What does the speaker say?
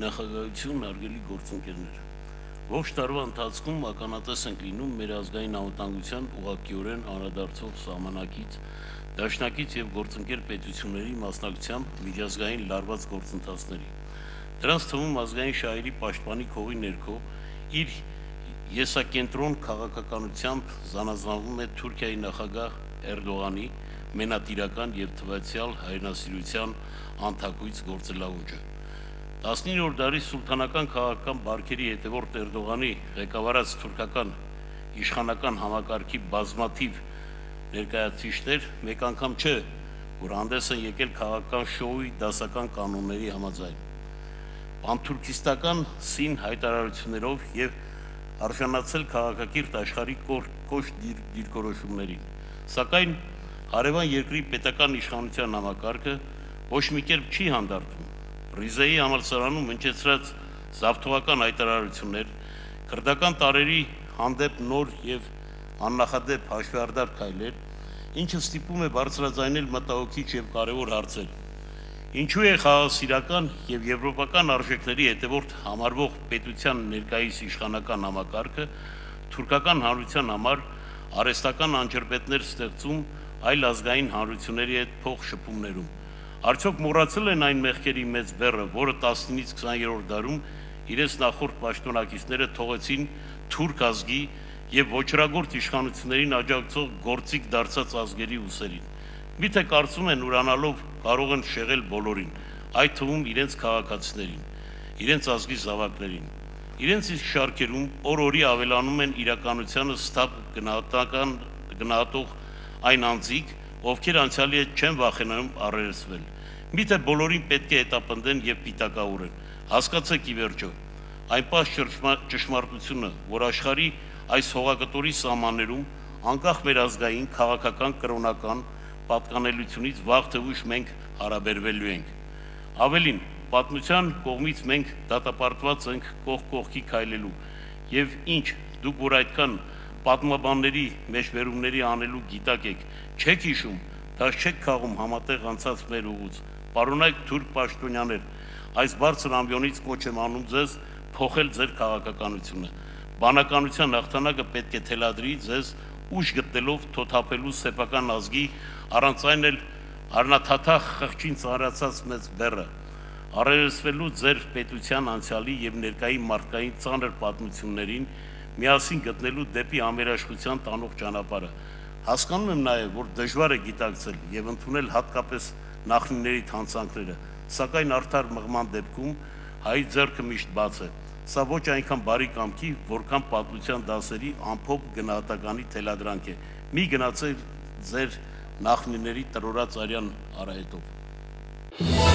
նախագահություն, հարգելի գործընկերներ։ Ողջ տարվա ընթացքում ականատես ենք լինում մեր ազգային անվտանգության ուղղակիորեն անդրադարձող սահմանակից, դաշնակից եւ գործընկեր պետությունների մասնակցությամբ միջազգային լարված գործընթացների։ Դրանց թվում ազգային շահերի պաշտպանի քողի ներքո իր եսակենտրոն քաղաքականությամբ զանազանվում է Թուրքիայի նախագահ Էրդողանի մենատիրական եւ թվացial հայրենասիրության անթակույց գործելաուժը։ 19-րդ դարի սուլթանական քաղաքական բարքերի հետևորդ Էրդողանի ղեկավարած թուրքական իշխանական համակարգի բազմաթիվ ներկայացուցիչներ մեկ անգամ չէ, որ հանդես են եկել քաղաքական շոուի դասական կանոնների համաձայն։ Պանթուրքիստական սին հայտարարություններով եւ արժանացել քաղաքակիրթ աշխարհի կոշտ դիրքորոշումներին, սակայն հարևան երկրի պետական իշխանության համակարգը ոչ մի կերպ չի հանդարտվում։ Ռիզեի համալսարանում հնչեցրած զավթողական հայտարարություններ, քրդական տարերի հանդեպ նոր եւ աննախադեպ հաշվեհարդար քայլեր, ինչը ստիպում է բարձրաձայնել մտահոգիչ եւ կարեւոր հարցեր։ Ինչու է խաղաղասիրական եւ եվրոպական արժեքների հետևորդ համարվող պետության ներկայիս իշխանական համակարգը թուրքական հանրության համար արհեստական անջրպետներ ստեղծում այլ ազգային հանրությունների հետ փոխշփումներում։ Արդյոք մոռացել են այն մեղքերի մեծ բեռը, որը 19-ից 20-րդ դարում իրենց նախորդ պաշտոնակիցները թողեցին թուրք ազգի եւ ոչրագործ իշխանություններին աջակցող գործիք դարձած ազգերի ուսերին։ Միթե կարծում են ուրանալով կարող են շեղել բոլորին, այդ թվում իրենց քաղաքացիներին, իրենց ազգի զավակներին։ Իրենց իսկ շարքերում օր-օրի ավելանում են իրականությանը ստապ գնահատող այն անձիկ, ովքեր անցյալի հետ չեն վախենանում առերեսվել։ Միթե բոլորին պետք է հետապնդեն եւ պիտակավորեն։ Հասկացեք ի վերջո, այն պարզ ճշմարտությունը, որ աշխարհի այս հողակտորի սահմաններում անկախ մեր ազգային, քաղաքական, կրոնական պատկանելությունից վաղ թե ուշ մենք հարաբերվելու ենք։ Ավելին, պատմության կողմից մենք դատապարտված ենք կողք կողքի քայլելու եւ ինչ դուք որ այդքան պատմաբանների մեջբերումների անելու գիտակ եք, չեք հիշում, դաշ չեք քաղում համատեղ անցած մեր ուղուց։ Պարոնայք թուրք պաշտոնյաներ, այս բարձր ամբիոնից կոչ եմ անում ձեզ փոխել ձեր քաղաքականությունը։ Բանականության հաղթանակը պետք է թելադրի ձեզ ուժ գտնելով թոթափելու սեփական ազգի առանց այն էլ առնաթաթախ խղճին ծառացած մեծ բեռը, առերեսվելու ձեր պետության անցյալի եւ ներկայի մարդկային ծանր պատմություններին միասին գտնելու դեպի ամերաշխության տանող ճանապարհը։ Հասկանում եմ նաեւ, որ դժվար է գիտակցել եւ ընդունել հատկապես նախնիների հանցանքները, սակայն արդար մղման դեպքում հայի ձեռքը միշտ բաց է։ Սա ոչ այնքան բարի կամքի, որքան պատմության դասերի ամփոփ գնահատականի թելադրանք է։ Մի գնացեք ձեր նախնիների տրորած արյան արահետով։